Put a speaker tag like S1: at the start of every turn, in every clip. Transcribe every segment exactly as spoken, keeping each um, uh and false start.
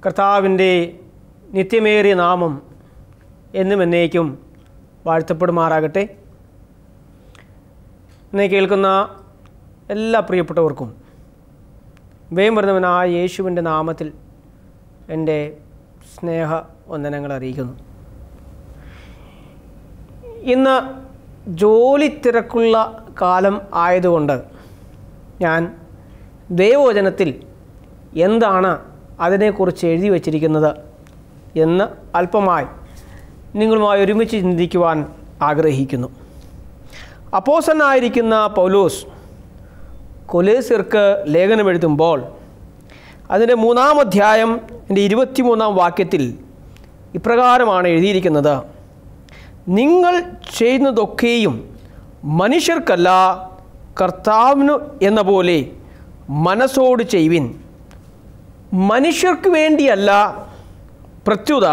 S1: കർത്താവിൻ്റെ നിത്യമേറിയ നാമം എന്നും എന്നേക്കും വാഴ്ത്തപ്പെടുമാറാകട്ടെ. എന്നെ കേൾക്കുന്ന എല്ലാ പ്രിയപ്പെട്ടവർക്കും വേഗം വരുന്നവനായ യേശുവിൻ്റെ നാമത്തിൽ എൻ്റെ സ്നേഹ വന്ദനങ്ങൾ അറിയിക്കുന്നു. ഇന്ന് ജോലി തിരക്കുള്ള കാലം ആയതുകൊണ്ട് ഞാൻ ദൈവവചനത്തിൽ എന്താണ് അതിനെക്കുറിച്ച് എഴുതി വച്ചിരിക്കുന്നത് എന്ന് അല്പമായി നിങ്ങളുമായി ഒരുമിച്ച് ചിന്തിക്കുവാൻ ആഗ്രഹിക്കുന്നു. അപ്പോസ്തലനായിരിക്കുന്ന പൗലോസ് കൊലോസ്യർക്ക് ലേഖനം എഴുതുമ്പോൾ അതിൻ്റെ മൂന്നാം അധ്യായം എൻ്റെ ഇരുപത്തിമൂന്നാം വാക്യത്തിൽ ഇപ്രകാരമാണ് എഴുതിയിരിക്കുന്നത്: നിങ്ങൾ ചെയ്യുന്നതൊക്കെയും മനുഷ്യർക്കല്ല കർത്താവിനു എന്ന പോലെ മനസ്സോട് ചെയ്യുവിൻ. മനുഷ്യർക്ക് വേണ്ടിയല്ല, പ്രത്യുത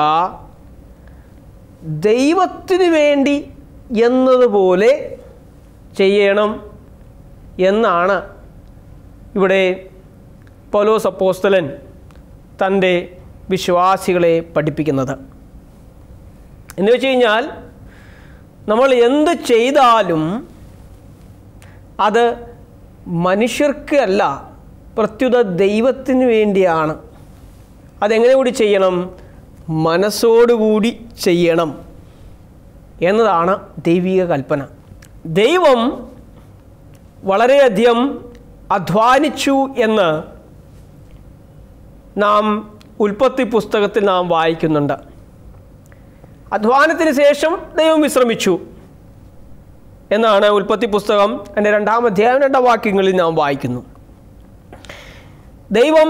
S1: ദൈവത്തിനു വേണ്ടി എന്നതുപോലെ ചെയ്യണം എന്നാണ് ഇവിടെ പൗലോസ് അപ്പോസ്തലൻ തൻ്റെ വിശ്വാസികളെ പഠിപ്പിക്കുന്നത്. എന്ന് വെച്ച് കഴിഞ്ഞാൽ നമ്മൾ എന്ത് ചെയ്താലും അത് മനുഷ്യർക്ക് അല്ല, പ്രത്യുത ദൈവത്തിന് വേണ്ടിയാണ്. അതെങ്ങനെ കൂടി ചെയ്യണം? മനസ്സോടുകൂടി ചെയ്യണം എന്നതാണ് ദൈവിക കൽപ്പന. ദൈവം വളരെയധികം അധ്വാനിച്ചു എന്ന് നാം ഉൽപ്പത്തി പുസ്തകത്തിൽ നാം വായിക്കുന്നുണ്ട്. അധ്വാനത്തിന് ശേഷം ദൈവം വിശ്രമിച്ചു എന്നാണ് ഉൽപ്പത്തി പുസ്തകം എൻ്റെ രണ്ടാം അധ്യായം രണ്ടാം വാക്യങ്ങളിൽ നാം വായിക്കുന്നു. ദൈവം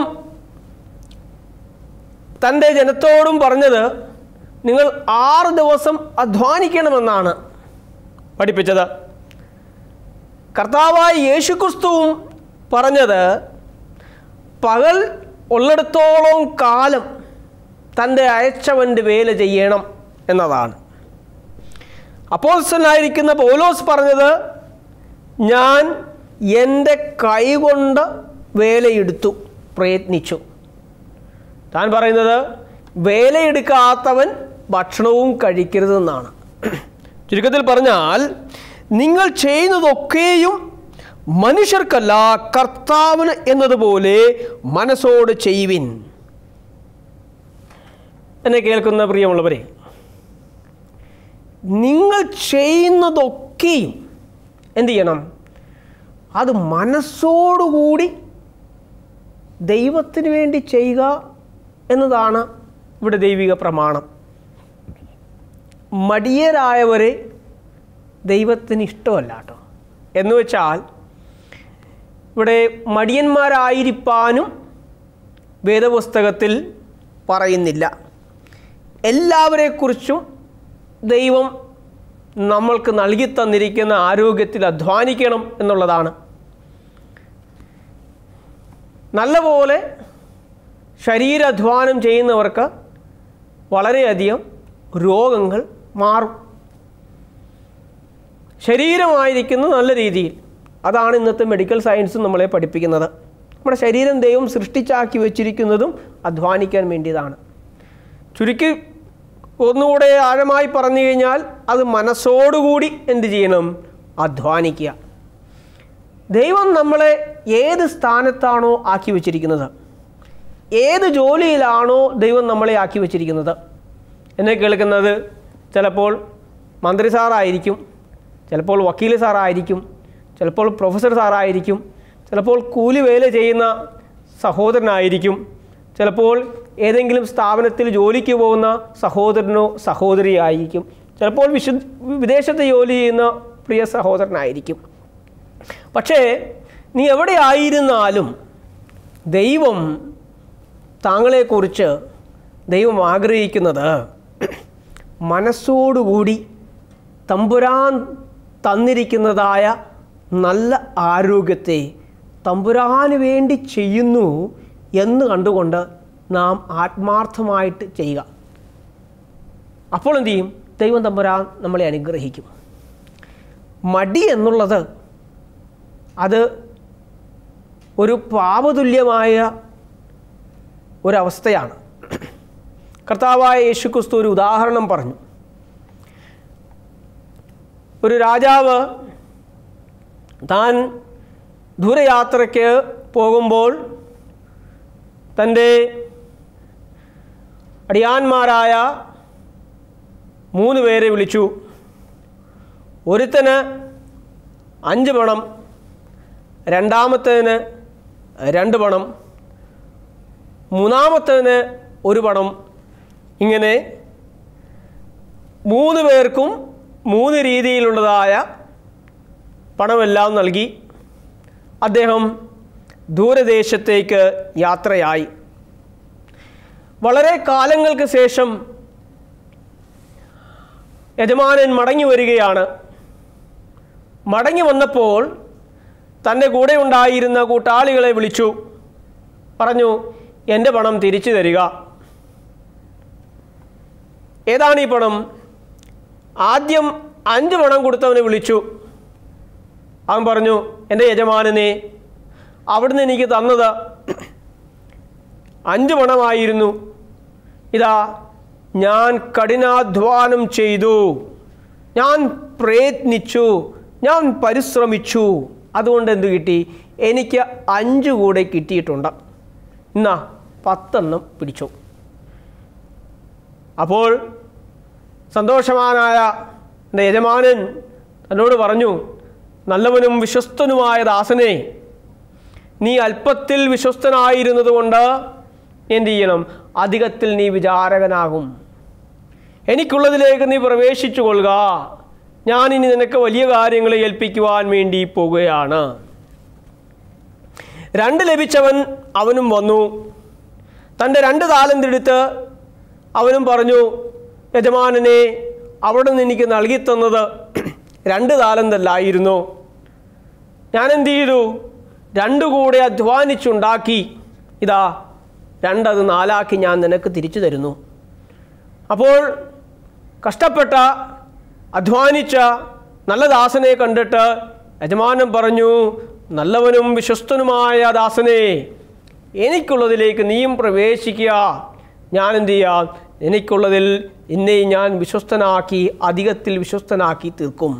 S1: തൻ്റെ ജനത്തോടും പറഞ്ഞത് നിങ്ങൾ ആറ് ദിവസം അധ്വാനിക്കണമെന്നാണ് പഠിപ്പിച്ചത്. കർത്താവായ യേശുക്രിസ്തുവും പറഞ്ഞത് പകൽ ഉള്ളിടത്തോളം കാലം തൻ്റെ അയച്ചവൻ്റെ വേല ചെയ്യണം എന്നതാണ്. അപ്പോസ്തലനായിരിക്കുന്ന പൗലോസ് പറഞ്ഞത് ഞാൻ എൻ്റെ കൈകൊണ്ട് വേലയെടുത്തു, പ്രയത്നിച്ചു. താൻ പറയുന്നത് വേലയെടുക്കാത്തവൻ ഭക്ഷണവും കഴിക്കരുതെന്നാണ്. ചുരുക്കത്തിൽ പറഞ്ഞാൽ നിങ്ങൾ ചെയ്യുന്നതൊക്കെയും മനുഷ്യർക്കല്ല കർത്താവിന് എന്നതുപോലെ മനസ്സോട് ചെയ്യുവിൻ. എന്നെ കേൾക്കുന്ന പ്രിയമുള്ളവരെ, നിങ്ങൾ ചെയ്യുന്നതൊക്കെയും എന്തു ചെയ്യണം? അത് മനസ്സോടുകൂടി ദൈവത്തിന് വേണ്ടി ചെയ്യുക എന്നതാണ് ഇവിടെ ദൈവിക പ്രമാണം. മടിയരായവരെ ദൈവത്തിന് ഇഷ്ടമല്ല കേട്ടോ. എന്ന് വെച്ചാൽ ഇവിടെ മടിയന്മാരായിരിക്കാനും വേദപുസ്തകത്തിൽ പറയുന്നില്ല. എല്ലാവരെക്കുറിച്ചും ദൈവം നമ്മൾക്ക് നൽകി തന്നിരിക്കുന്ന ആരോഗ്യത്തിൽ അധ്വാനിക്കണം എന്നുള്ളതാണ്. നല്ലപോലെ ശരീരാധ്വാനം ചെയ്യുന്നവർക്ക് വളരെയധികം രോഗങ്ങൾ മാറും. ശരീരമായിരിക്കുന്ന നല്ല രീതിയിൽ, അതാണ് ഇന്നത്തെ മെഡിക്കൽ സയൻസും നമ്മളെ പഠിപ്പിക്കുന്നത്. നമ്മുടെ ശരീരം ദൈവം സൃഷ്ടിച്ചാക്കി വച്ചിരിക്കുന്നതും അധ്വാനിക്കാൻ വേണ്ടിയതാണ്. ചുരുക്കി ഒന്നുകൂടെ ആഴമായി പറഞ്ഞു കഴിഞ്ഞാൽ അത് മനസ്സോടുകൂടി എന്ത് ചെയ്യണം? അധ്വാനിക്കുക. ദൈവം നമ്മളെ ഏത് സ്ഥാനത്താണോ ആക്കി വച്ചിരിക്കുന്നത്, ഏത് ജോലിയിലാണോ ദൈവം നമ്മളെ ആക്കി വച്ചിരിക്കുന്നത്, എന്നെ കേൾക്കുന്നത് ചിലപ്പോൾ മന്ത്രി സാറായിരിക്കും, ചിലപ്പോൾ വക്കീൽ സാറായിരിക്കും, ചിലപ്പോൾ പ്രൊഫസർ സാറായിരിക്കും, ചിലപ്പോൾ കൂലി വേല ചെയ്യുന്ന സഹോദരനായിരിക്കും, ചിലപ്പോൾ ഏതെങ്കിലും സ്ഥാപനത്തിൽ ജോലിക്ക് പോകുന്ന സഹോദരനോ സഹോദരിയായിരിക്കും, ചിലപ്പോൾ വിശു വിദേശത്ത് ജോലി ചെയ്യുന്ന പ്രിയ സഹോദരനായിരിക്കും. പക്ഷേ നീ എവിടെ ആയിരുന്നാലും ദൈവം താങ്കളെക്കുറിച്ച് ദൈവം ആഗ്രഹിക്കുന്നത് മനസ്സോടുകൂടി തമ്പുരാൻ തന്നിരിക്കുന്നതായ നല്ല ആരോഗ്യത്തെ തമ്പുരാന് വേണ്ടി ചെയ്യുന്നു എന്ന് കണ്ടുകൊണ്ട് നാം ആത്മാർത്ഥമായിട്ട് ചെയ്യുക. അപ്പോൾ എന്തു ചെയ്യും? ദൈവം തമ്പുരാൻ നമ്മളെ അനുഗ്രഹിക്കും. മടി എന്നുള്ളത് അത് ഒരു പാപതുല്യമായ ഒരവസ്ഥയാണ്. കർത്താവായ യേശുക്രിസ്തു ഒരു ഉദാഹരണം പറഞ്ഞു. ഒരു രാജാവ് താൻ ദൂരയാത്രയ്ക്ക് പോകുമ്പോൾ തൻ്റെ അടിയാന്മാരായ മൂന്ന് പേരെ വിളിച്ചു. ഒരുത്തന് അഞ്ച് പണം, രണ്ടാമത്തേന് രണ്ട് പണം, മൂന്നാമത്തേന് ഒരു പണം. ഇങ്ങനെ മൂന്ന് പേർക്കും മൂന്ന് രീതിയിലുള്ളതായ പണമെല്ലാം നൽകി അദ്ദേഹം ദൂരദേശത്തേക്ക് യാത്രയായി. വളരെ കാലങ്ങൾക്ക് ശേഷം യജമാനൻ മടങ്ങി വരികയാണ്. മടങ്ങി വന്നപ്പോൾ തൻ്റെ കൂടെ ഉണ്ടായിരുന്ന കൂട്ടാളികളെ വിളിച്ചു പറഞ്ഞു, എൻ്റെ പണം തിരിച്ചു തരിക. ഏതാണ് ഈ പണം? ആദ്യം അഞ്ച് പണം കൊടുത്തവനെ വിളിച്ചു. അവൻ പറഞ്ഞു, എൻ്റെ യജമാനനെ, അവിടുന്ന് എനിക്ക് തന്നത് അഞ്ച് പണമായിരുന്നു. ഇതാ ഞാൻ കഠിനാധ്വാനം ചെയ്തു, ഞാൻ പ്രയത്നിച്ചു, ഞാൻ പരിശ്രമിച്ചു, അതുകൊണ്ട് എന്ത് കിട്ടി? എനിക്ക് അഞ്ച് കൂടെ കിട്ടിയിട്ടുണ്ട്. എന്നാ പത്തെണ്ണം പിടിച്ചു. അപ്പോൾ സന്തോഷവാനായ എൻ്റെ യജമാനൻ തന്നോട് പറഞ്ഞു, നല്ലവനും വിശ്വസ്തനുമായ ദാസനെ, നീ അല്പത്തിൽ വിശ്വസ്തനായിരുന്നത് കൊണ്ട് എന്ത് ചെയ്യണം? അധികത്തിൽ നീ വിചാരകനാകും. എനിക്കുള്ളതിലേക്ക് നീ പ്രവേശിച്ചു കൊള്ളുക. ഞാനിനി നിനക്ക് വലിയ കാര്യങ്ങളെ ഏൽപ്പിക്കുവാൻ വേണ്ടി പോകുകയാണ്. രണ്ട് ലഭിച്ചവൻ അവനും വന്നു. തൻ്റെ രണ്ട് താലന്തെടുത്ത് അവനും പറഞ്ഞു, യജമാനനെ, അവിടെ നിന്ന് എനിക്ക് നൽകി തന്നത് രണ്ട് താലന്തല്ലായിരുന്നു. ഞാൻ എന്ത് ചെയ്തു? രണ്ടു കൂടെ അധ്വാനിച്ചുണ്ടാക്കി, ഇതാ രണ്ടത് നാലാക്കി ഞാൻ നിനക്ക് തിരിച്ചു തരുന്നു. അപ്പോൾ കഷ്ടപ്പെട്ട അധ്വാനിച്ച നല്ല ദാസനെ കണ്ടിട്ട് യജമാനൻ പറഞ്ഞു, നല്ലവനും വിശ്വസ്തനുമായ ദാസനെ, എനിക്കുള്ളതിലേക്ക് നീയും പ്രവേശിക്കുക. ഞാൻ എന്ത് ചെയ്യാം? എനിക്കുള്ളതിൽ എന്നെ ഞാൻ വിശ്വസ്തനാക്കി അധികത്തിൽ വിശ്വസ്തനാക്കി തീർക്കും.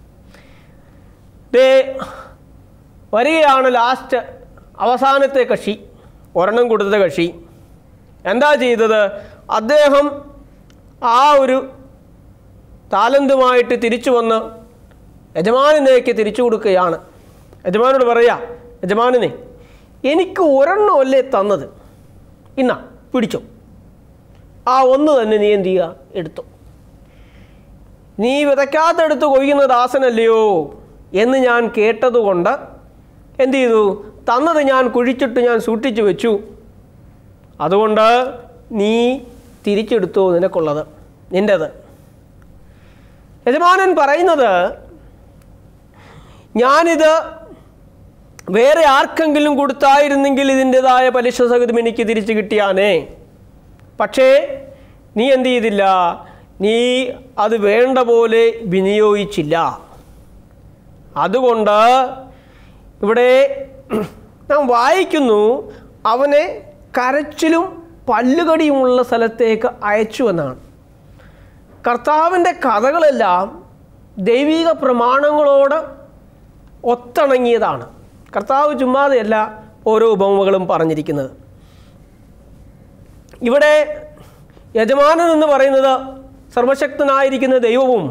S1: ദേ വരികയാണ് ലാസ്റ്റ് അവസാനത്തെ കക്ഷി, ഒരെണ്ണം കൊടുത്ത കക്ഷി. എന്താ ചെയ്തത്? അദ്ദേഹം ആ ഒരു താലന്തുമായിട്ട് തിരിച്ചു വന്ന് യജമാനനേക്ക് തിരിച്ചു കൊടുക്കുകയാണ്. യജമാനോട് പറയാ, യജമാനനെ, എനിക്ക് ഒരെണ്ണമല്ലേ തന്നത്, ഇന്നാ പിടിച്ചോ, ആ ഒന്ന് തന്നെ നീ എന്ത് ചെയ്യുക? എടുത്തു. നീ വിതയ്ക്കാത്തെടുത്ത് കൊയ്യുന്ന ദാസനല്ലയോ എന്ന് ഞാൻ കേട്ടതുകൊണ്ട് എന്തു ചെയ്തു? തന്നത് ഞാൻ കുഴിച്ചിട്ട് ഞാൻ സൂക്ഷിച്ചു വെച്ചു. അതുകൊണ്ട് നീ തിരിച്ചെടുത്തു നിനക്കുള്ളത്, നിൻ്റെത്. യജമാനൻ പറയുന്നത്, ഞാനിത് വേറെ ആർക്കെങ്കിലും കൊടുത്തായിരുന്നെങ്കിൽ ഇതിൻ്റെതായ പലിശ സഹിതം എനിക്ക് തിരിച്ചു കിട്ടിയാനേ. പക്ഷേ നീ എന്തു ചെയ്തില്ല? നീ അത് വേണ്ട പോലെ വിനിയോഗിച്ചില്ല. അതുകൊണ്ട് ഇവിടെ നാം വായിക്കുന്നു, അവനെ കരച്ചിലും പല്ലുകടിയുമുള്ള സ്ഥലത്തേക്ക് അയച്ചു എന്നാണ്. കർത്താവിൻ്റെ കഥകളെല്ലാം ദൈവിക പ്രമാണങ്ങളോട് ഒത്തിണങ്ങിയതാണ്. കർത്താവ് ചുമ്മാതെയല്ല ഓരോ ഉപമകളും പറഞ്ഞിരിക്കുന്നത്. ഇവിടെ യജമാനൻ എന്ന് പറയുന്നത് സർവശക്തനായിരിക്കുന്ന ദൈവവും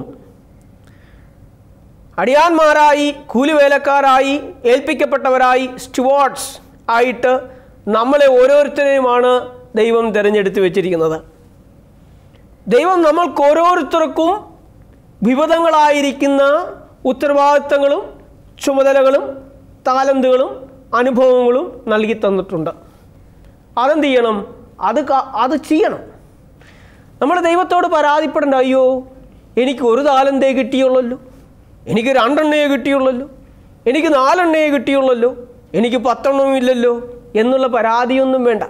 S1: അടിയാന്മാരായി കൂലിവേലക്കാരായി ഏൽപ്പിക്കപ്പെട്ടവരായി സ്റ്റുവാർഡ്സ് ആയിട്ട് നമ്മളെ ഓരോരുത്തരെയുമാണ് ദൈവം തിരഞ്ഞെടുത്ത് വെച്ചിരിക്കുന്നത്. ദൈവം നമ്മൾക്ക് ഓരോരുത്തർക്കും വിവിധങ്ങളായിരിക്കുന്ന ഉത്തരവാദിത്തങ്ങളും ചുമതലകളും താലന്തുകളും അനുഭവങ്ങളും നൽകി തന്നിട്ടുണ്ട്. അതെന്ത് ചെയ്യണം? അത് അത് ചെയ്യണം. നമ്മൾ ദൈവത്തോട് പരാതിപ്പെടേണ്ട, അയ്യോ എനിക്ക് ഒരു താലന്തേ കിട്ടിയുള്ളല്ലോ, എനിക്ക് രണ്ടെണ്ണയെ കിട്ടിയുള്ളല്ലോ, എനിക്ക് നാലെണ്ണയെ കിട്ടിയുള്ളല്ലോ, എനിക്ക് പത്തെണ്ണവും ഇല്ലല്ലോ എന്നുള്ള പരാതിയൊന്നും വേണ്ട.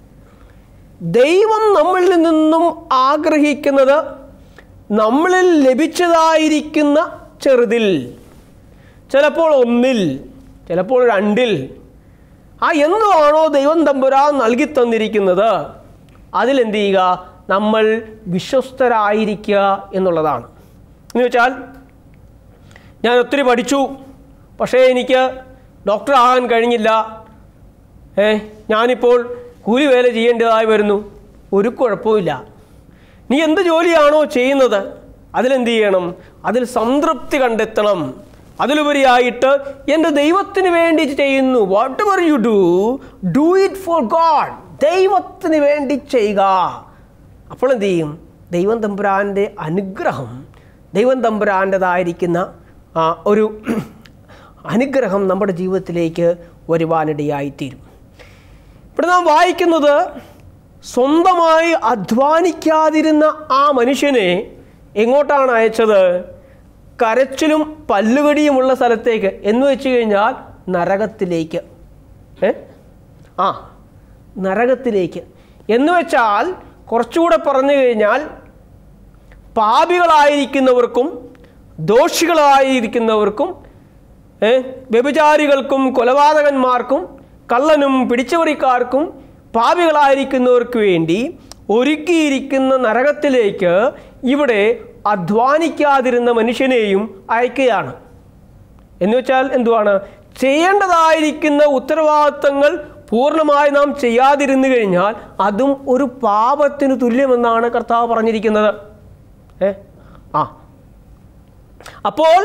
S1: ദൈവം നമ്മളിൽ നിന്നും ആഗ്രഹിക്കുന്നത് നമ്മളിൽ ലഭിച്ചതായിരിക്കുന്ന ചെറുതിൽ, ചിലപ്പോൾ ഒന്നിൽ, ചിലപ്പോൾ രണ്ടിൽ, ആ എന്താണോ ദൈവം തമ്പുരാൻ നൽകി തന്നിരിക്കുന്നത് അതിലെന്ത് ചെയ്യുക? നമ്മൾ വിശ്വസ്തരായിരിക്കുക എന്നുള്ളതാണ്. എന്ന് വെച്ചാൽ ഞാൻ ഒത്തിരി പഠിച്ചു, പക്ഷേ എനിക്ക് ഡോക്ടർ ആകാൻ കഴിഞ്ഞില്ല, ഏ ഞാനിപ്പോൾ കൂലിവേല ചെയ്യേണ്ടതായി വരുന്നു. ഒരു കുഴപ്പമില്ല. നീ എന്ത് ജോലിയാണോ ചെയ്യുന്നത് അതിലെന്ത് ചെയ്യണം? അതിൽ സംതൃപ്തി കണ്ടെത്തണം. അതിലുപരിയായിട്ട് എൻ്റെ ദൈവത്തിന് വേണ്ടി ചെയ്യുന്നു. Whatever you do, do it for God. ദൈവത്തിന് വേണ്ടി ചെയ്യുക. അപ്പോൾ എന്ത് ചെയ്യും? ദൈവം തമ്പുരാൻ്റെ അനുഗ്രഹം, ദൈവം തമ്പുരാൻ്റെതായിരിക്കുന്ന ഒരു അനുഗ്രഹം നമ്മുടെ ജീവിതത്തിലേക്ക് വരുവാനിടയായിത്തീരും. ഇവിടെ നാം വായിക്കുന്നത് സ്വന്തമായി അധ്വാനിക്കാതിരുന്ന ആ മനുഷ്യനെ എങ്ങോട്ടാണ് അയച്ചത്? കരച്ചിലും പല്ലുകടിയുമുള്ള സ്ഥലത്തേക്ക്. എന്ന് വെച്ച് കഴിഞ്ഞാൽ നരകത്തിലേക്ക്. ഏ ആ നരകത്തിലേക്ക് എന്ന് വെച്ചാൽ കുറച്ചുകൂടെ പറഞ്ഞു കഴിഞ്ഞാൽ പാപികളായിരിക്കുന്നവർക്കും ദോഷികളായിരിക്കുന്നവർക്കും വ്യഭിചാരികൾക്കും കൊലപാതകന്മാർക്കും കള്ളനും പിടിച്ചുപറിക്കാർക്കും പാപികളായിരിക്കുന്നവർക്ക് വേണ്ടി ഒരുക്കിയിരിക്കുന്ന നരകത്തിലേക്ക് ഇവിടെ അധ്വാനിക്കാതിരുന്ന മനുഷ്യനെയും അയക്കുകയാണ്. എന്ന് വെച്ചാൽ എന്തുവാണ്? ചെയ്യേണ്ടതായിരിക്കുന്ന ഉത്തരവാദിത്തങ്ങൾ പൂർണ്ണമായി നാം ചെയ്യാതിരുന്നു കഴിഞ്ഞാൽ അതും ഒരു പാപത്തിന് തുല്യമെന്നാണ് കർത്താവ് പറഞ്ഞിരിക്കുന്നത്. ഏ ആ അപ്പോൾ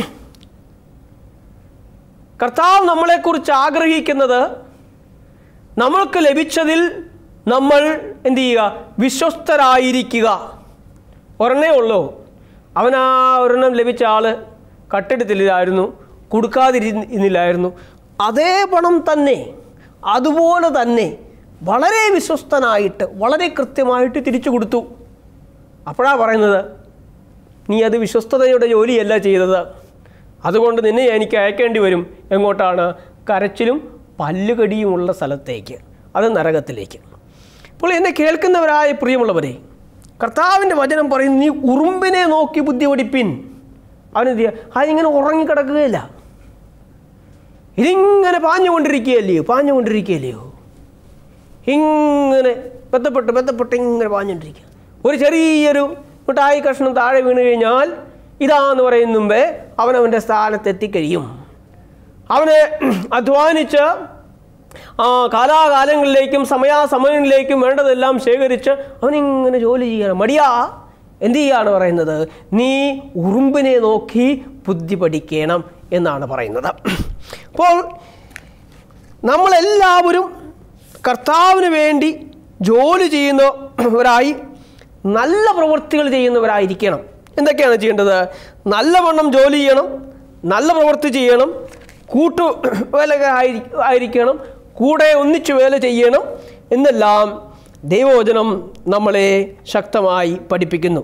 S1: കർത്താവ് നമ്മളെക്കുറിച്ച് ആഗ്രഹിക്കുന്നത് നമ്മൾക്ക് ലഭിച്ചതിൽ നമ്മൾ എന്തു ചെയ്യുക? വിശ്വസ്തരായിരിക്കുക. ഒരെണ്ണേ ഉള്ളൂ. അവനാ ഒരെണ്ണം ലഭിച്ച ആൾ കട്ടെടുത്തില്ലായിരുന്നു, കൊടുക്കാതിരുന്നില്ലായിരുന്നു. അതേ പണം തന്നെ അതുപോലെ തന്നെ വളരെ വിശ്വസ്തനായിട്ട് വളരെ കൃത്യമായിട്ട് തിരിച്ചു കൊടുത്തു. അപ്പോഴാണ് പറയുന്നത്, നീ അത് വിശ്വസ്തതയുടെ ജോലിയല്ല ചെയ്തത്, അതുകൊണ്ട് നിന്നെ എനിക്ക് അയക്കേണ്ടി വരും. എങ്ങോട്ടാണ്? കരച്ചിലും പല്ലുകടിയുമുള്ള സ്ഥലത്തേക്ക്, അത് നരകത്തിലേക്ക്. അപ്പോൾ എന്നെ കേൾക്കുന്നവരായ പ്രിയമുള്ളവരെ, കർത്താവിൻ്റെ വചനം പറയും, നീ ഉറുമ്പിനെ നോക്കി ബുദ്ധി പഠിപ്പിൻ. അവനെന്ത് ചെയ്യുക? അതിങ്ങനെ ഉറങ്ങിക്കിടക്കുകയില്ല, ഇതിങ്ങനെ പാഞ്ഞുകൊണ്ടിരിക്കുകയല്ലയോ പാഞ്ഞുകൊണ്ടിരിക്കുകയല്ലയോ ഇങ്ങനെ ബന്ധപ്പെട്ട് ബന്ധപ്പെട്ട് ഇങ്ങനെ പാഞ്ഞുകൊണ്ടിരിക്കുക. ഒരു ചെറിയൊരു മിഠായി കഷ്ണം താഴെ വീണ് കഴിഞ്ഞാൽ ഇതാന്ന് പറയുന്ന മുമ്പേ അവനവൻ്റെ സ്ഥാനത്തെത്തിക്കഴിയും. അവനെ അധ്വാനിച്ച് ആ കാലാകാലങ്ങളിലേക്കും സമയാസമയങ്ങളിലേക്കും വേണ്ടതെല്ലാം ശേഖരിച്ച് അവനിങ്ങനെ ജോലി ചെയ്യണം. മടിയാ എന്തു ചെയ്യാണ് പറയുന്നത്? നീ ഉറുമ്പിനെ നോക്കി ബുദ്ധി പഠിക്കണം എന്നാണ് പറയുന്നത്. അപ്പോൾ നമ്മളെല്ലാവരും കർത്താവിന് വേണ്ടി ജോലി ചെയ്യുന്നവരായി നല്ല പ്രവൃത്തികൾ ചെയ്യുന്നവരായിരിക്കണം. എന്തൊക്കെയാണ് ചെയ്യേണ്ടത്? നല്ലവണ്ണം ജോലി ചെയ്യണം, നല്ല പ്രവൃത്തി ചെയ്യണം, കൂട്ടു വേല ആയിരിക്കണം, കൂടെ ഒന്നിച്ചു വേല ചെയ്യണം എന്നെല്ലാം ദൈവവചനം നമ്മളെ ശക്തമായി പഠിപ്പിക്കുന്നു.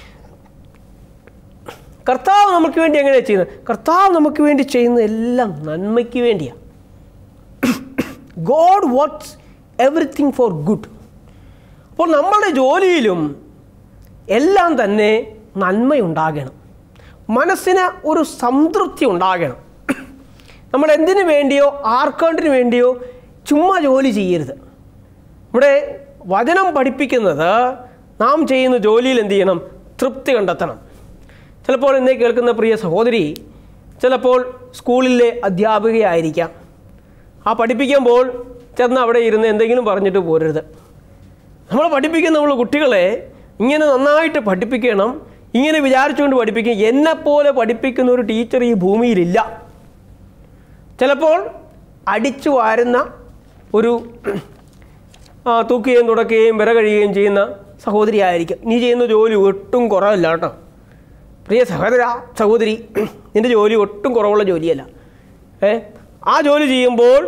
S1: കർത്താവ് നമുക്ക് വേണ്ടി എങ്ങനെയാണ് ചെയ്യുന്നത്? കർത്താവ് നമുക്ക് വേണ്ടി ചെയ്യുന്ന എല്ലാം നന്മയ്ക്ക് വേണ്ടിയാണ്. God what's everything for good. അപ്പോൾ നമ്മളുടെ ജോലിയിലും എല്ലാം തന്നെ നന്മയുണ്ടാകണം, മനസ്സിന് ഒരു സംതൃപ്തി ഉണ്ടാകണം. നമ്മൾ എന്തിനു വേണ്ടിയോ ആർക്കണ്ടിന് വേണ്ടിയോ ചുമ്മാ ജോലി ചെയ്യരുത്. ഇവിടെ വചനം പഠിപ്പിക്കുന്നത് നാം ചെയ്യുന്ന ജോലിയിൽ എന്ത് ചെയ്യണം? തൃപ്തി കണ്ടെത്തണം. ചിലപ്പോൾ എന്നെ കേൾക്കുന്ന പ്രിയ സഹോദരി ചിലപ്പോൾ സ്കൂളിലെ അധ്യാപികയായിരിക്കാം. ആ പഠിപ്പിക്കുമ്പോൾ ചെന്ന് അവിടെ ഇരുന്ന് എന്തെങ്കിലും പറഞ്ഞിട്ട് പോരരുത്. നമ്മൾ പഠിപ്പിക്കുന്ന നമ്മൾ കുട്ടികളെ ഇങ്ങനെ നന്നായിട്ട് പഠിപ്പിക്കണം, ഇങ്ങനെ വിചാരിച്ചുകൊണ്ട് പഠിപ്പിക്കുക. എന്നെപ്പോലെ പഠിപ്പിക്കുന്ന ഒരു ടീച്ചർ ഈ ഭൂമിയിലില്ല. ചിലപ്പോൾ അടിച്ചു വാരുന്ന ഒരു തൂക്കുകയും തുടക്കുകയും വിര കഴിയുകയും ചെയ്യുന്ന സഹോദരി ആയിരിക്കും. നീ ചെയ്യുന്ന ജോലി ഒട്ടും കുറവല്ല കേട്ടോ പ്രിയ സഹോദര സഹോദരി, നിൻ്റെ ജോലി ഒട്ടും കുറവുള്ള ജോലിയല്ല. ഏ ആ ജോലി ചെയ്യുമ്പോൾ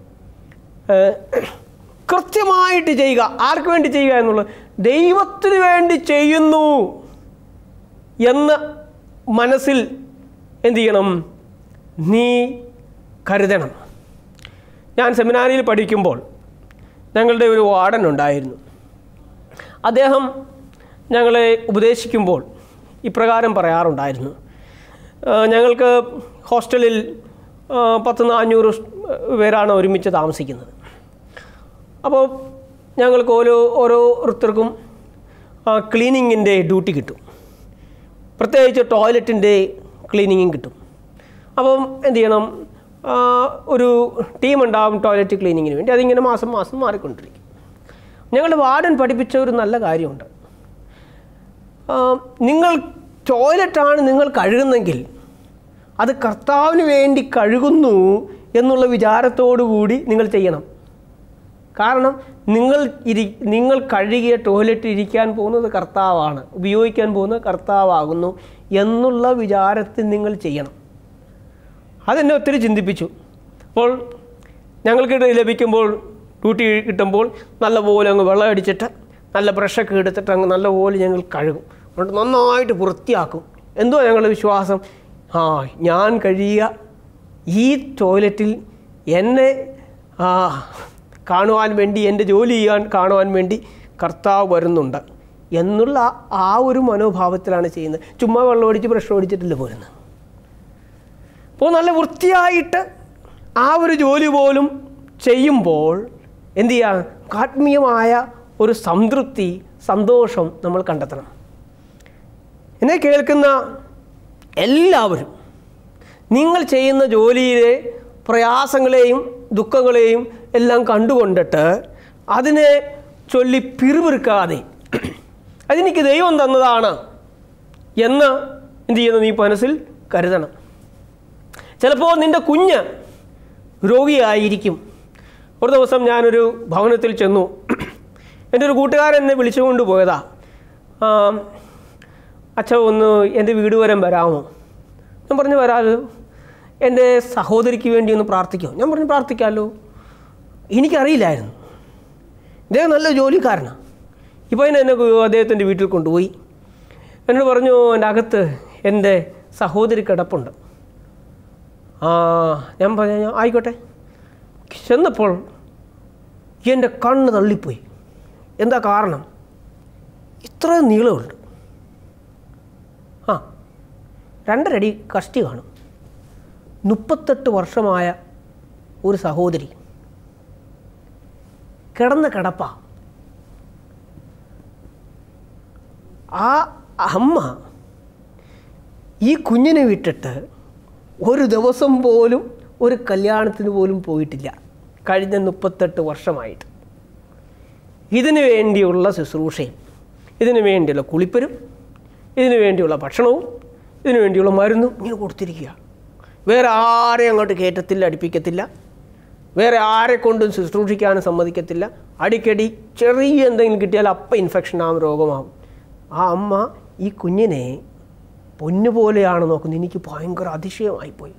S1: കൃത്യമായിട്ട് ചെയ്യുക. ആർക്ക് വേണ്ടി ചെയ്യുക എന്നുള്ളത്? ദൈവത്തിന് വേണ്ടി ചെയ്യുന്നു എന്ന് മനസ്സിൽ എന്തു ചെയ്യണം? നീ കരുതണം. ഞാൻ സെമിനാരിയിൽ പഠിക്കുമ്പോൾ ഞങ്ങളുടെ ഒരു വാർഡൻ ഉണ്ടായിരുന്നു. അദ്ദേഹം ഞങ്ങളെ ഉപദേശിക്കുമ്പോൾ ഇപ്രകാരം പറയാറുണ്ടായിരുന്നു. ഞങ്ങൾക്ക് ഹോസ്റ്റലിൽ പത്ത് നാനൂറ് പേരാണ് ഒരുമിച്ച് താമസിക്കുന്നത്. അപ്പോൾ ഞങ്ങൾക്ക് ഓരോ ഓരോരുത്തർക്കും ക്ലീനിങ്ങിൻ്റെ ഡ്യൂട്ടി കിട്ടും, പ്രത്യേകിച്ച് ടോയ്ലറ്റിൻ്റെ ക്ലീനിങ്ങും കിട്ടും. അപ്പം എന്ത് ചെയ്യണം, ഒരു ടീം ഉണ്ടാകും ടോയ്ലറ്റ് ക്ലീനിങ്ങിന് വേണ്ടി. അതിങ്ങനെ മാസം മാസം മാറിക്കൊണ്ടിരിക്കും. ഞങ്ങളുടെ വാർഡൻ പഠിപ്പിച്ച ഒരു നല്ല കാര്യമുണ്ട്. നിങ്ങൾ ടോയ്ലറ്റാണ് നിങ്ങൾ കഴുകുന്നെങ്കിൽ അത് കർത്താവിന് വേണ്ടി കഴുകുന്നു എന്നുള്ള വിചാരത്തോടു കൂടി നിങ്ങൾ ചെയ്യണം. കാരണം നിങ്ങൾ ഇരി നിങ്ങൾ കഴുകിയ ടോയ്ലറ്റ് ഇരിക്കാൻ പോകുന്നത് കർത്താവാണ്, ഉപയോഗിക്കാൻ പോകുന്നത് കർത്താവാകുന്നു എന്നുള്ള വിചാരത്തിൽ നിങ്ങൾ ചെയ്യണം. അതെന്നെ ഒത്തിരി ചിന്തിപ്പിച്ചു. അപ്പോൾ ഞങ്ങൾക്ക് ലഭിക്കുമ്പോൾ ഡ്യൂട്ടി കിട്ടുമ്പോൾ നല്ലപോലെ അങ്ങ് വെള്ളം അടിച്ചിട്ട് നല്ല ബ്രഷൊക്കെ എടുത്തിട്ട് അങ്ങ് നല്ലപോലെ ഞങ്ങൾ കഴുകും, അതുകൊണ്ട് നന്നായിട്ട് വൃത്തിയാക്കും. എന്തോ ഞങ്ങളുടെ വിശ്വാസം, ആ ഞാൻ കഴിയുക ഈ ടോയ്ലറ്റിൽ എന്നെ കാണുവാൻ വേണ്ടി, എൻ്റെ ജോലി ചെയ്യാൻ കാണുവാൻ വേണ്ടി കർത്താവ് വരുന്നുണ്ട് എന്നുള്ള ആ ഒരു മനോഭാവത്തിലാണ് ചെയ്യുന്നത്. ചുമ്മാ വെള്ളം ഒടിച്ച് ബ്രഷ് ഓടിച്ചിട്ടില്ല പോരുന്നത്. അപ്പോൾ നല്ല വൃത്തിയായിട്ട് ആ ഒരു ജോലി പോലും ചെയ്യുമ്പോൾ എന്തു ചെയ്യുക, ആത്മീയമായ ഒരു സംതൃപ്തി, സന്തോഷം നമ്മൾ കണ്ടെത്തണം. എന്നെ കേൾക്കുന്ന എല്ലാവരും നിങ്ങൾ ചെയ്യുന്ന ജോലിയിലെ പ്രയാസങ്ങളെയും ദുഃഖങ്ങളെയും എല്ലാം കണ്ടുകൊണ്ടിട്ട് അതിനെ ചൊല്ലി പിറുപിറുക്കാതെ അതെനിക്ക് ദൈവം തന്നതാണ് എന്ന് എന്തു ചെയ്യുന്നത് നീ മനസ്സിൽ കരുതണം. ചിലപ്പോൾ നിൻ്റെ കുഞ്ഞ് രോഗിയായിരിക്കും. ഒരു ദിവസം ഞാനൊരു ഭവനത്തിൽ ചെന്നു. എൻ്റെ ഒരു കൂട്ടുകാരൻ എന്നെ വിളിച്ചുകൊണ്ട് പോയതാ. അച്ഛ ഒന്ന് എൻ്റെ വീട് വരെ വരാമോ? ഞാൻ പറഞ്ഞു വരാമല്ലോ. എൻ്റെ സഹോദരിക്ക് വേണ്ടി ഒന്ന് പ്രാർത്ഥിക്കുമോ? ഞാൻ പറഞ്ഞു പ്രാർത്ഥിക്കാമല്ലോ. എനിക്കറിയില്ലായിരുന്നു, ഇദ്ദേഹം നല്ല ജോലിക്കാരനാണ്. ഇപ്പോൾ അതിന് എന്നെ അദ്ദേഹത്തിൻ്റെ വീട്ടിൽ കൊണ്ടുപോയി. എന്നോട് പറഞ്ഞു എൻ്റെ അകത്ത് എൻ്റെ സഹോദരി കിടപ്പുണ്ട്. ആ ഞാൻ പറഞ്ഞു ആയിക്കോട്ടെ. ചെന്നപ്പോൾ എൻ്റെ കണ്ണ് തള്ളിപ്പോയി. എന്താ കാരണം? ഇത്ര നീളമുണ്ട്, ആ രണ്ടരടി കഷ്ടി കാണും, മുപ്പത്തെട്ട് വർഷമായ ഒരു സഹോദരി കിടന്ന കിടപ്പ. ആ അമ്മ ഈ കുഞ്ഞിനെ വിട്ടിട്ട് ഒരു ദിവസം പോലും ഒരു കല്യാണത്തിന് പോലും പോയിട്ടില്ല കഴിഞ്ഞ മുപ്പത്തെട്ട് വർഷമായിട്ട്. ഇതിനു വേണ്ടിയുള്ള ശുശ്രൂഷയും, ഇതിനു വേണ്ടിയുള്ള കുളിപ്പരും, ഇതിനു വേണ്ടിയുള്ള ഭക്ഷണവും, ഇതിനു വേണ്ടിയുള്ള മരുന്നും ഇങ്ങനെ കൊടുത്തിരിക്കുക. വേറെ ആരെയും അങ്ങോട്ട് കയറ്റത്തില്ല, അടുപ്പിക്കത്തില്ല, വേറെ ആരെ കൊണ്ടും ശുശ്രൂഷിക്കാനും സമ്മതിക്കത്തില്ല. അടിക്കടി ചെറിയ എന്തെങ്കിലും കിട്ടിയാൽ അപ്പം ഇൻഫെക്ഷനാകും, രോഗമാകും. ആ അമ്മ ഈ കുഞ്ഞിനെ പൊന്നുപോലെയാണ് നോക്കുന്നത്. എനിക്ക് ഭയങ്കര അതിശയമായിപ്പോയി.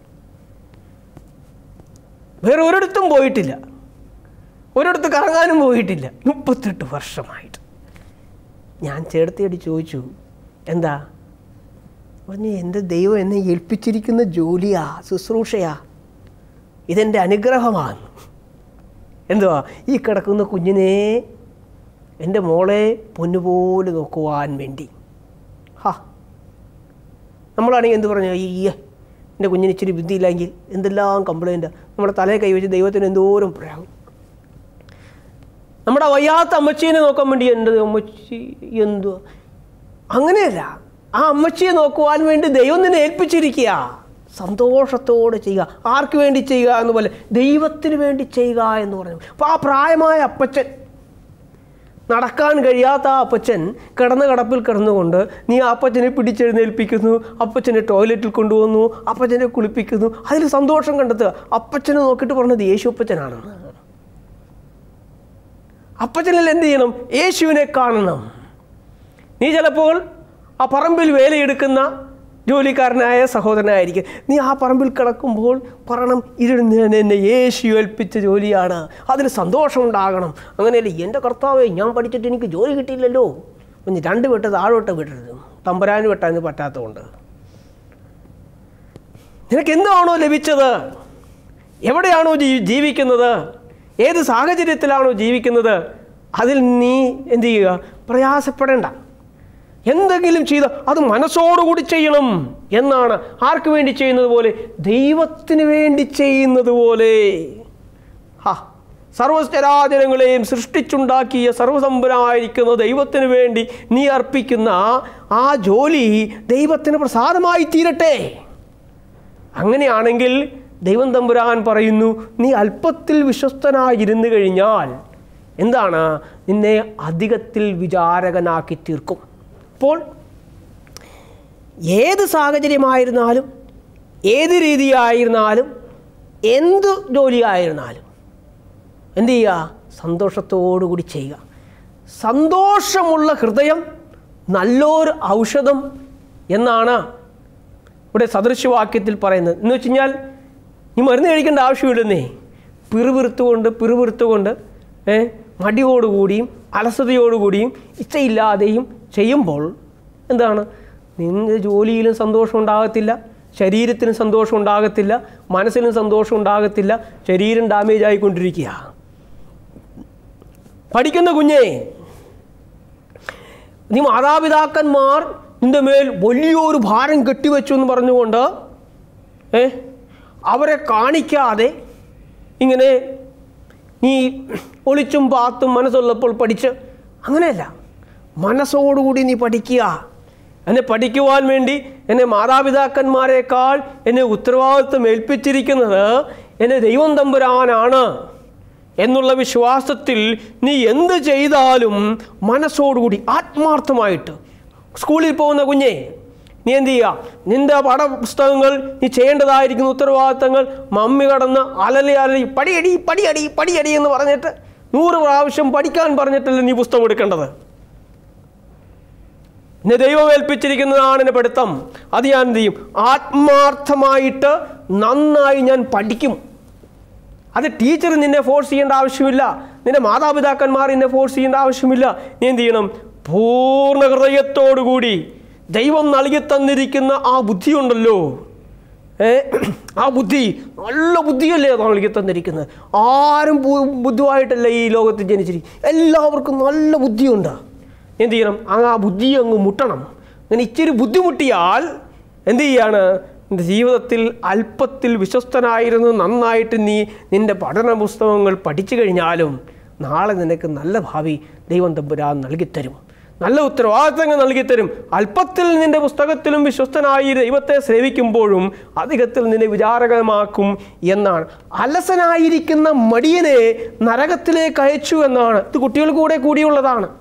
S1: വേറെ ഒരിടത്തും പോയിട്ടില്ല, ഒരിടത്ത് കറങ്ങാനും പോയിട്ടില്ല മുപ്പത്തെട്ട് വർഷമായിട്ട്. ഞാൻ ചേർത്തിയടി ചോദിച്ചു എന്താ? പറഞ്ഞു എൻ്റെ ദൈവം എന്നെ ഏൽപ്പിച്ചിരിക്കുന്ന ജോലിയാ, ശുശ്രൂഷയാ, ഇതെൻ്റെ അനുഗ്രഹമാണ്. എന്തുവാ? ഈ കിടക്കുന്ന കുഞ്ഞിനെ, എൻ്റെ മോളെ പൊന്നുപോലെ നോക്കുവാൻ വേണ്ടി. ഹാ, നമ്മളാണെങ്കിൽ എന്ത് പറഞ്ഞു, അയ്യേ എൻ്റെ കുഞ്ഞിന് ഇച്ചിരി ബുദ്ധിയില്ലെങ്കിൽ എന്തെല്ലാം കംപ്ലൈൻറ്റാണ്. നമ്മുടെ തലയെ കൈവച്ച് ദൈവത്തിന് എന്തോരം പ്രാകും. നമ്മുടെ വയ്യാത്ത അമ്മച്ചീനെ നോക്കാൻ വേണ്ടി എൻ്റെ അമ്മച്ചി എന്തുവാ? അങ്ങനെയല്ല, ആ അമ്മച്ചിയെ നോക്കുവാൻ വേണ്ടി ദൈവം നിന്നെ ഏൽപ്പിച്ചിരിക്കുക. സന്തോഷത്തോടെ ചെയ്യുക. ആർക്ക് വേണ്ടി ചെയ്യുക എന്നുപോലെ ദൈവത്തിന് വേണ്ടി ചെയ്യുക എന്ന് പറഞ്ഞു. അപ്പോൾ ആ പ്രായമായ അപ്പച്ചൻ, നടക്കാൻ കഴിയാത്ത ആ അപ്പച്ചൻ കിടന്ന കിടപ്പിൽ കിടന്നുകൊണ്ട് നീ ആ അപ്പച്ചനെ പിടിച്ചെഴുന്നേൽപ്പിക്കുന്നു, അപ്പച്ചനെ ടോയ്ലറ്റിൽ കൊണ്ടുപോകുന്നു, അപ്പച്ചനെ കുളിപ്പിക്കുന്നു, അതിൽ സന്തോഷം കണ്ടെത്തുക. അപ്പച്ചനെ നോക്കിയിട്ട് പറഞ്ഞത് യേശു അപ്പച്ചനാണെന്ന്. അപ്പച്ചനിൽ എന്ത് ചെയ്യണം? യേശുവിനെ കാണണം. നീ ചിലപ്പോൾ ആ പറമ്പിൽ വേലയെടുക്കുന്ന ജോലിക്കാരനായ സഹോദരനായിരിക്കും. നീ ആ പറമ്പിൽ കിടക്കുമ്പോൾ പറയണം, ഇതിന് എന്നെ യേശു ഏൽപ്പിച്ച ജോലിയാണ്, അതിൽ സന്തോഷമുണ്ടാകണം. അങ്ങനെയല്ലേ, എൻ്റെ കർത്താവേ ഞാൻ പഠിച്ചിട്ട് എനിക്ക് ജോലി കിട്ടിയില്ലല്ലോ, ഒന്ന് രണ്ട് വിട്ടത് ആഴോട്ട് വിട്ടരുത്, തമ്പുരാന് വിട്ടാന്ന് പറ്റാത്തതുകൊണ്ട്. നിനക്ക് എന്താണോ ലഭിച്ചത്, എവിടെയാണോ ജീവിക്കുന്നത്, ഏത് സാഹചര്യത്തിലാണോ ജീവിക്കുന്നത്, അതിൽ നീ എന്തു ചെയ്യുക? പ്രയാസപ്പെടേണ്ട. എന്തെങ്കിലും ചെയ്ത് അത് മനസ്സോടുകൂടി ചെയ്യണം എന്നാണ്. ആർക്ക് വേണ്ടി ചെയ്യുന്നത് പോലെ? ദൈവത്തിന് വേണ്ടി ചെയ്യുന്നത് പോലെ. ഹാ, സർവ്വചരാചരങ്ങളെയും സൃഷ്ടിച്ചുണ്ടാക്കിയ സർവ്വസമ്പന്നനായിരിക്കുന്ന ദൈവത്തിന് വേണ്ടി നീ അർപ്പിക്കുന്ന ആ ജോലി ദൈവത്തിന് പ്രസാദമായി തീരട്ടെ. അങ്ങനെയാണെങ്കിൽ ദൈവം തമ്പുരാൻ പറയുന്നു, നീ അല്പത്തിൽ വിശ്വസ്തനായിരുന്നു കഴിഞ്ഞാൽ എന്താണ്, നിന്നെ അധികത്തിൽ വിചാരകനാക്കി തീർക്കും. അപ്പോൾ ഏത് സാഹചര്യമായിരുന്നാലും, ഏത് രീതിയായിരുന്നാലും, എന്ത് ജോലിയായിരുന്നാലും എന്തു ചെയ്യുക? സന്തോഷത്തോടുകൂടി ചെയ്യുക. സന്തോഷമുള്ള ഹൃദയം നല്ലൊരു ഔഷധം എന്നാണ് ഇവിടെ സദൃശവാക്യത്തിൽ പറയുന്നത്. എന്ന് വെച്ച് കഴിഞ്ഞാൽ ഈ മരുന്ന് കഴിക്കേണ്ട ആവശ്യമില്ലെന്നേ. പിറുപിറുത്തുകൊണ്ട് പിറുപിറുത്തുകൊണ്ട് ഏ മടിയോടുകൂടിയും അലസതയോടുകൂടിയും ഇച്ഛയില്ലാതെയും ചെയ്യുമ്പോൾ എന്താണ്, നിന്റെ ജോലിയിലും സന്തോഷം ഉണ്ടാകത്തില്ല, ശരീരത്തിന് സന്തോഷം ഉണ്ടാകത്തില്ല, മനസ്സിനും സന്തോഷം ഉണ്ടാകത്തില്ല. ശരീരം ഡാമേജ് ആയിക്കൊണ്ടിരിക്കുക. പഠിക്കുന്ന കുഞ്ഞേ, നീ മാതാപിതാക്കന്മാർ നിൻ്റെ മേൽ വലിയൊരു ഭാരം കെട്ടിവെച്ചു എന്ന് പറഞ്ഞുകൊണ്ട് ഏ അവരെ കാണിക്കാതെ ഇങ്ങനെ നീ ഒളിച്ചും പാത്തും മനസ്സുള്ളപ്പോൾ പഠിച്ച്, അങ്ങനെയല്ല. മനസ്സോടുകൂടി നീ പഠിക്കുക. എന്നെ പഠിക്കുവാൻ വേണ്ടി എന്നെ മാതാപിതാക്കന്മാരെക്കാൾ എന്നെ ഉത്തരവാദിത്വം ഏൽപ്പിച്ചിരിക്കുന്നത് എന്നെ ദൈവം തമ്പുരാനാണ് എന്നുള്ള വിശ്വാസത്തിൽ നീ എന്ത് ചെയ്താലും മനസ്സോടുകൂടി ആത്മാർത്ഥമായിട്ട്. സ്കൂളിൽ പോകുന്ന കുഞ്ഞെ, നീ എന്ത് ചെയ്യുക? നിൻ്റെ പാഠപുസ്തകങ്ങൾ, നീ ചെയ്യേണ്ടതായിരിക്കുന്ന ഉത്തരവാദിത്തങ്ങൾ മമ്മി കടന്ന് അലലി അലലി പടിയടി പടിയടി പടിയടി എന്ന് പറഞ്ഞിട്ട് നൂറ് പ്രാവശ്യം പഠിക്കാൻ പറഞ്ഞിട്ടല്ലേ നീ പുസ്തകം എടുക്കേണ്ടത്. എന്നെ ദൈവം ഏൽപ്പിച്ചിരിക്കുന്നതാണ് എന്നെ പഠിത്തം. അത് ഞാൻ എന്ത് ചെയ്യും? ആത്മാർത്ഥമായിട്ട് നന്നായി ഞാൻ പഠിക്കും. അത് ടീച്ചർ നിന്നെ ഫോഴ്സ് ചെയ്യേണ്ട ആവശ്യമില്ല, നിന്റെ മാതാപിതാക്കന്മാർ നിന്നെ ഫോഴ്സ് ചെയ്യേണ്ട ആവശ്യമില്ല. നീ എന്ത് ചെയ്യണം? പൂർണ്ണ ഹൃദയത്തോടുകൂടി ദൈവം നൽകി തന്നിരിക്കുന്ന ആ ബുദ്ധിയുണ്ടല്ലോ, ഏ ആ ബുദ്ധി നല്ല ബുദ്ധിയല്ലേ നൽകി തന്നിരിക്കുന്നത്. ആരും ബുദ്ധിയായിട്ടല്ല ഈ ലോകത്ത് ജനിച്ചിരിക്കും. എല്ലാവർക്കും നല്ല ബുദ്ധിയുണ്ട്. എന്ത് ചെയ്യണം? ആ ബുദ്ധി അങ്ങ് മുട്ടണം. അങ്ങനെ ഇച്ചിരി ബുദ്ധിമുട്ടിയാൽ എന്ത് ചെയ്യാണ്? നിൻ്റെ ജീവിതത്തിൽ അല്പത്തിൽ വിശ്വസ്തനായിരുന്നു നന്നായിട്ട് നീ നിൻ്റെ പഠന പുസ്തകങ്ങൾ പഠിച്ചു കഴിഞ്ഞാലും നാളെ നിനക്ക് നല്ല ഭാവി ദൈവം തമ്പുരാൻ നൽകിത്തരും, നല്ല ഉത്തരവാദിത്തങ്ങൾ നൽകിത്തരും. അല്പത്തിൽ നിൻ്റെ പുസ്തകത്തിലും വിശ്വസ്തനായി ദൈവത്തെ സേവിക്കുമ്പോഴും അധികത്തിൽ നിന്നെ വിചാരകമാക്കും എന്നാണ്. അലസനായിരിക്കുന്ന മടിയനെ നരകത്തിലേക്ക് അയച്ചു എന്നാണ്. ഇത് കുട്ടികൾ കൂടെ കൂടിയുള്ളതാണ്,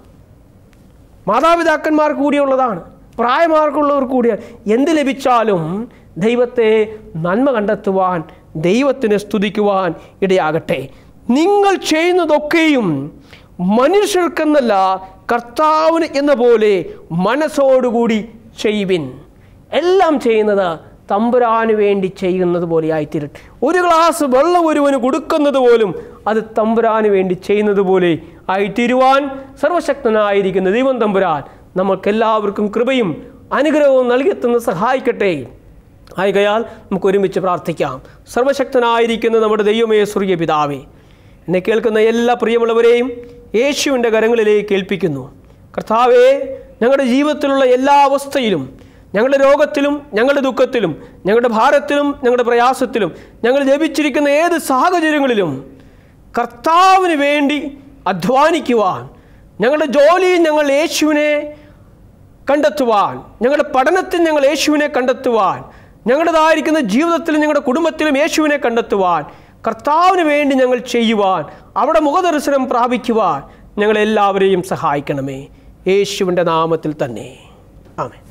S1: മാതാപിതാക്കന്മാർ കൂടിയുള്ളതാണ്, പ്രായമാർക്കുള്ളവർ കൂടിയാണ്. എന്ത് ലഭിച്ചാലും ദൈവത്തെ നന്മ കണ്ടെത്തുവാൻ, ദൈവത്തിനെ സ്തുതിക്കുവാൻ ഇടയാകട്ടെ. നിങ്ങൾ ചെയ്യുന്നതൊക്കെയും മനുഷ്യർക്കെന്നല്ല കർത്താവിന് എന്ന പോലെ മനസ്സോടുകൂടി ചെയ്യുവിൻ. എല്ലാം ചെയ്യുന്നത് തമ്പുരാന് വേണ്ടി ചെയ്യുന്നത് പോലെ ആയിത്തീരട്ടെ. ഒരു ഗ്ലാസ് വെള്ളം ഒരുവന് കൊടുക്കുന്നത് പോലും അത് തമ്പുരാന് വേണ്ടി ചെയ്യുന്നത് പോലെ ആയിത്തീരുവാൻ സർവശക്തനായിരിക്കുന്ന ദൈവം തമ്പുരാൻ നമുക്കെല്ലാവർക്കും കൃപയും അനുഗ്രഹവും നൽകിത്തന്ന് സഹായിക്കട്ടെ. ആയികയാൽ നമുക്ക് ഒരുമിച്ച് പ്രാർത്ഥിക്കാം. സർവശക്തനായിരിക്കുന്ന നമ്മുടെ ദൈവമേ, സ്വർഗീയ പിതാവേ, എന്നെ കേൾക്കുന്ന എല്ലാ പ്രിയമുള്ളവരെയും യേശുവിൻ്റെ കരങ്ങളിലേക്ക് ഏൽപ്പിക്കുന്നു. കർത്താവേ, ഞങ്ങളുടെ ജീവിതത്തിലുള്ള എല്ലാ അവസ്ഥയിലും, ഞങ്ങളുടെ രോഗത്തിലും ഞങ്ങളുടെ ദുഃഖത്തിലും ഞങ്ങളുടെ ഭാരത്തിലും ഞങ്ങളുടെ പ്രയാസത്തിലും ഞങ്ങൾ ലഭിച്ചിരിക്കുന്ന ഏത് സാഹചര്യങ്ങളിലും കർത്താവിന് വേണ്ടി അധ്വാനിക്കുവാൻ, ഞങ്ങളുടെ ജോലിയിൽ ഞങ്ങൾ യേശുവിനെ കണ്ടെത്തുവാൻ, ഞങ്ങളുടെ പഠനത്തിൽ ഞങ്ങൾ യേശുവിനെ കണ്ടെത്തുവാൻ, ഞങ്ങളുടേതായിരിക്കുന്ന ജീവിതത്തിലും ഞങ്ങളുടെ കുടുംബത്തിലും യേശുവിനെ കണ്ടെത്തുവാൻ, കർത്താവിന് വേണ്ടി ഞങ്ങൾ ചെയ്യുവാൻ, അവിടെ മുഖദർശനം പ്രാപിക്കുവാൻ ഞങ്ങളെല്ലാവരെയും സഹായിക്കണമേ. യേശുവിൻ്റെ നാമത്തിൽ തന്നെ ആമേൻ.